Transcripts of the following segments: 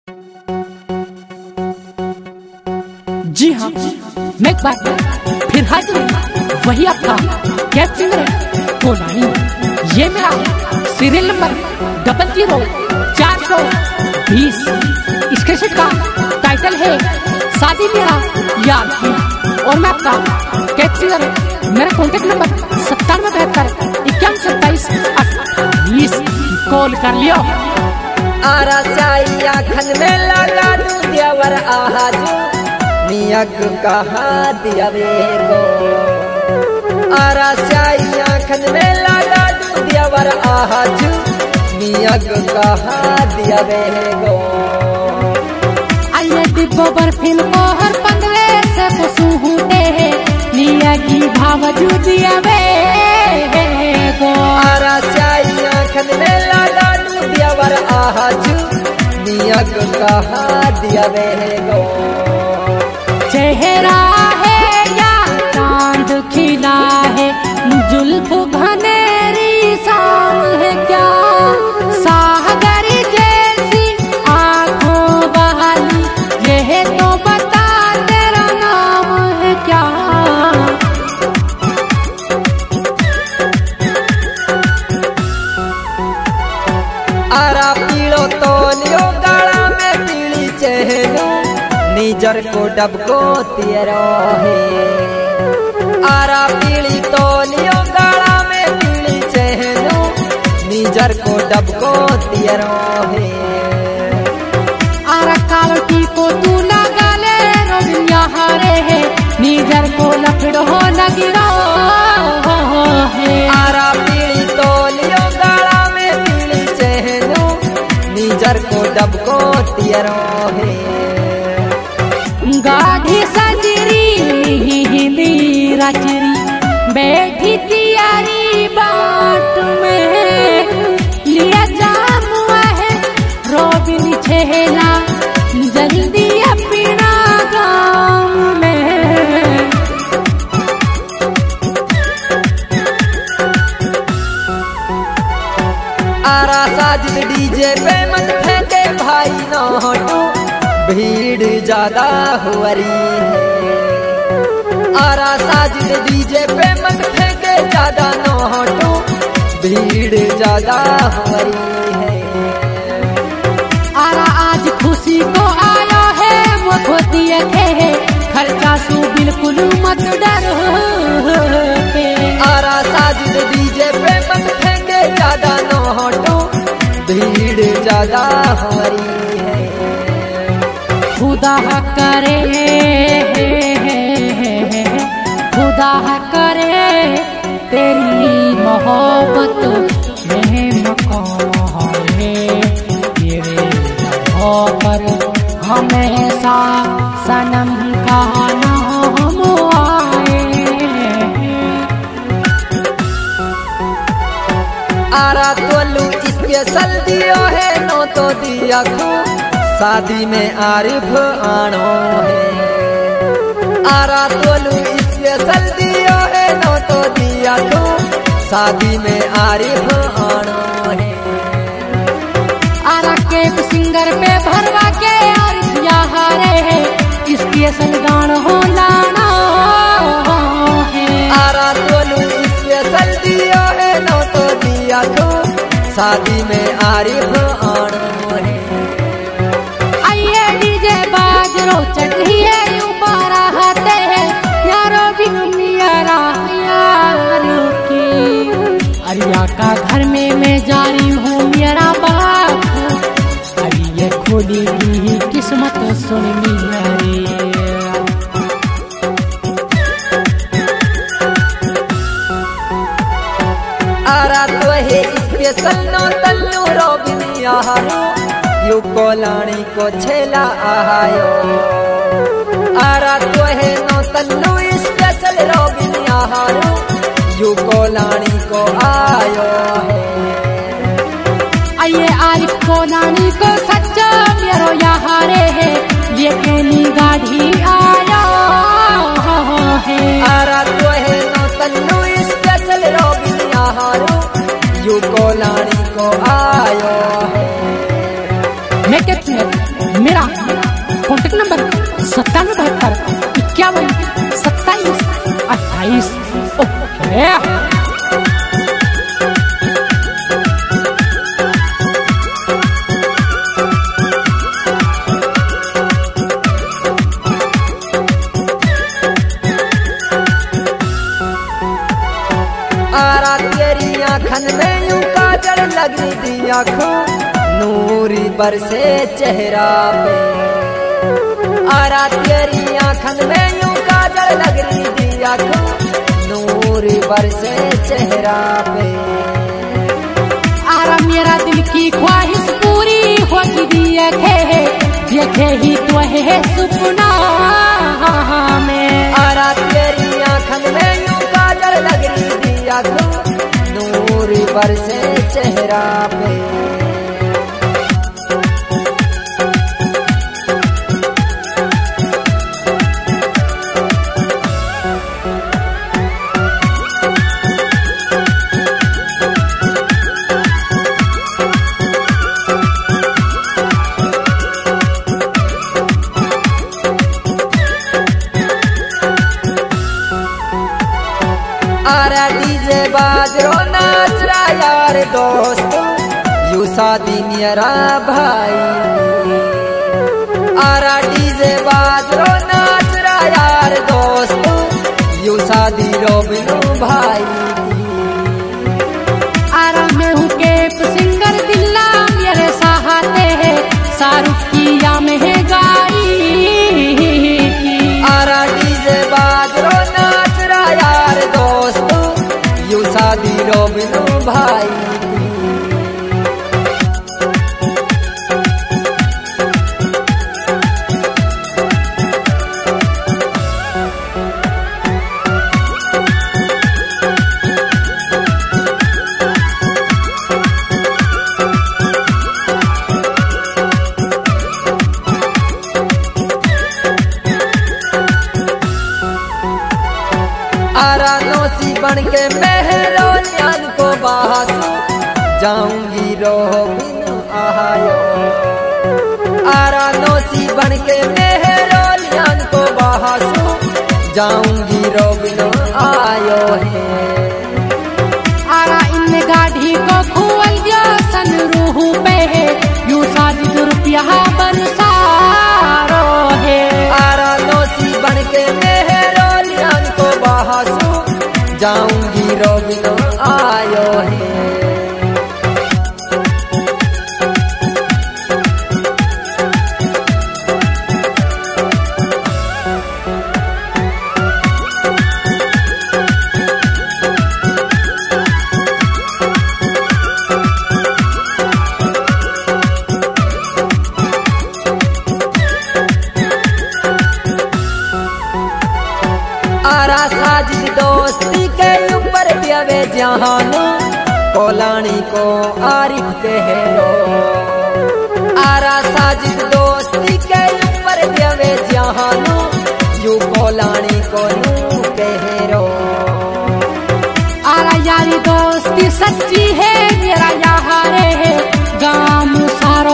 जी हाँ, मैं एक बार फिर हाजिर हूँ, वही आपका कैब सिंगर कोलानी। ये मेरा सीरियल नंबर 00420। इस कैसेट का टाइटल है शादी मेरा यार की। और मैं आपका कैब सिंगर, मेरा कॉन्टेक्ट नंबर 9772 कॉल कर लियो। आरा साइया खन में लगा दूं देवर आहाजू नियक कहा दियावे गो। आरा साइया खन में लगा दूं देवर आहाजू नियक कहा दियावे गो। आइए डिब्बो बर्फिन को हर पंगले से पशु होते हैं नियकी भावजू दियावे गो। आरा साइया खन में लगा दूं देवर आहाजू नियक कहा दियावे गो। चेहरा है या चांद खिला है, जुल्फ घनेरी शाम है क्या, सागर जैसी आंखों वाली, यह तो बता तेरा नाम है क्या। आरा पीड़ो तो लियो गाड़ा में पीली चहनो निजर को डबको तेरो है। आरा पीली तो लियो गाड़ा में पीली चहनो निजर को डबको तेरो है। आरा कालटी को तू लगा ले रोबिया हारे है, निजर को लकड़ो लगिरो है। आरा पीली तो लियो गाड़ा में पीली चहनो निजर को डबको तेरो है। गाढ़ी सजरी हिंदी रचरी बैठी तियारी बाट में, लिया जामुआ है रोबिन छेला जल्दी अपना गाँव में। आरा साजिद डीजे पे मत फेंके भाई नोटू भीड़ ज्यादा हुआरी है। आरा साजिद डीजे पे मत फेंके ज्यादा नोटू भीड़ ज्यादा हुआरी है। आरा आज खुशी को आया है वो खोती है, खर्चा सू बिल्कुल मत डरो पे। आरा साजिद डीजे पे मत फेंके ज्यादा नोटू भीड़ ज्यादा हुआरी है। खुदा करे खुदा करे तेरी मोहब्बत में मकान है, तेरे लबों पर हमेशा सनम का नाम आए। आरा तोलू स्पेशल दियो है नो तो दिया खू शादी में आरिफ आनो है। आरा तोलू स्पेशल दियो है नो तो दिया खू शादी में आरिफ आनो है। आरा के सिंगर पे भरवा के आरिफ हारे है, स्पेशल गान हो लाना है। आरा तोलू स्पेशल दियो है नो तो दिया खू शादी में आरिफ आनो है। आइए डीजे बाजरो चढ़िए ऊपर आते हैं यारो बिन मियारा यार की। अरिया का घर में मैं जारी हूँ मेरा बाप, अरिया खोली की किस्मत सुन मेरी। आरा तो है स्पेशल नो तल्लू रोबिन यारो यू कोलानी को छेला आयो। आरा तो है नो तल्लू स्पेशल रोबिन यारो यू कोलानी को आयो है। आइए आरिफ कोलानी को सच्चा मेरो यारे है, ये केली गाड़ी आया है। आरा तो है नो तल्लू स्पेशल रोबिन यारो यू कोलानी को आयो है। मैं आँखों नूरी बरसे चेहरा पे। आरा तेरी आँखन में यूं काजल लग रही थी आँखों नूरी बरसे चेहरा पे। आरा मेरा दिल की ख्वाहिश पूरी होगी देखे ही तो है सपना में। आरा तेरी आँखन में यूं काजल लग रही थी आँखों नूरी बरसे चेहरा पे। आरा डीजे बाजरो नाच रहा यार दोस्त यू शादी मेरा भाई। आरा डीजे बाजरो नाच रहा यार दोस्त यू शादी रोबिनो भाई। आरा में हूँ केप सिंगर दिल्ला मेरे सहाते है शाहरुख की या महंगाई। आरा डीजे बाजरो नाच रहा यार दोस्त यू शादी रोबिनो भाई। आरा नौसी बन के मेहरोलियान को बहासू जाऊंगी रोबिन आयो। आरा नौसी बन के मेहरोलियान को बहासू जाऊंगी रोबिन आयो है। आरा इन गाड़ी को खुल गया सन रूह पे है यू शादी रुपया बरसारो है। आरा नौसी बन के मेहरोलियान को बहासू जाऊंगी रोबिनो आयो है। आरा साजिद दोस्ती के ऊपर देवे जहानो कोलानी को आरिफ कहो। आरा साजिद दोस्ती के ऊपर देवे जहानो यू कोलानी को नू कहो। आरा यारी दोस्ती सच्ची है मेरा यार है गाम सारो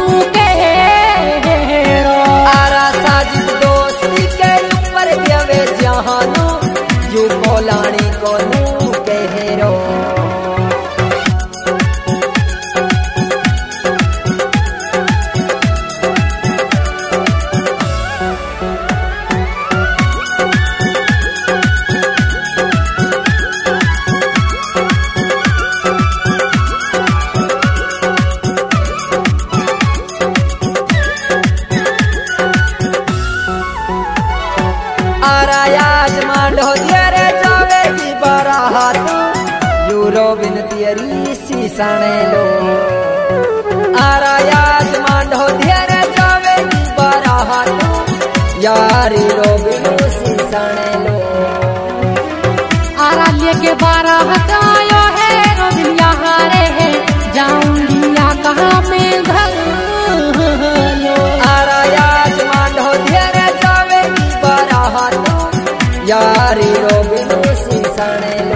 कहो। आरा साजिद दोस्ती के ऊपर देवे जहानो यू कोलानी को नू कहो। आरा आज मांडो तेरे जावेगी बारात यू रोबिन तेरी सीसाने लो। आरा आज मांडो तेरे जावेगी बारात यारी रोबिन सीसाने लो। आरा लेके बारात आयो है रोबिन यहाँ रे है जाऊंगी या कहाँ में घर लो। आरा आज मांडो तेरे जावेगी बारात यारी रोबिन सीसाने लो।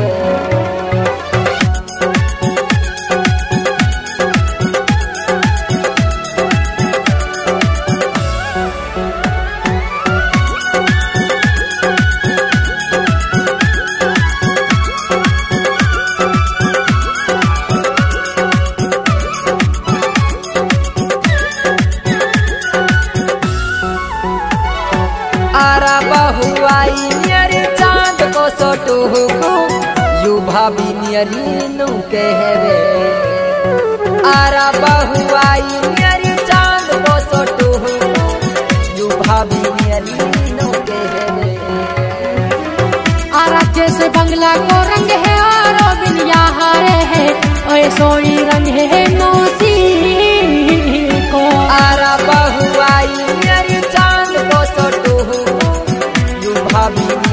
आरा बहु आई मेरी चांद को सोटू को यू भाभी नियरी नू कहवे। आरा बहुआई मेरी चांद को सोटू यू भाभी मेरी नो के आरा जैसे बंगला को रंग है और बिनिया हारे है ओए सोई रंग है नौसी को आरा बहुआई मेरी चांद को सोटू यू भाभी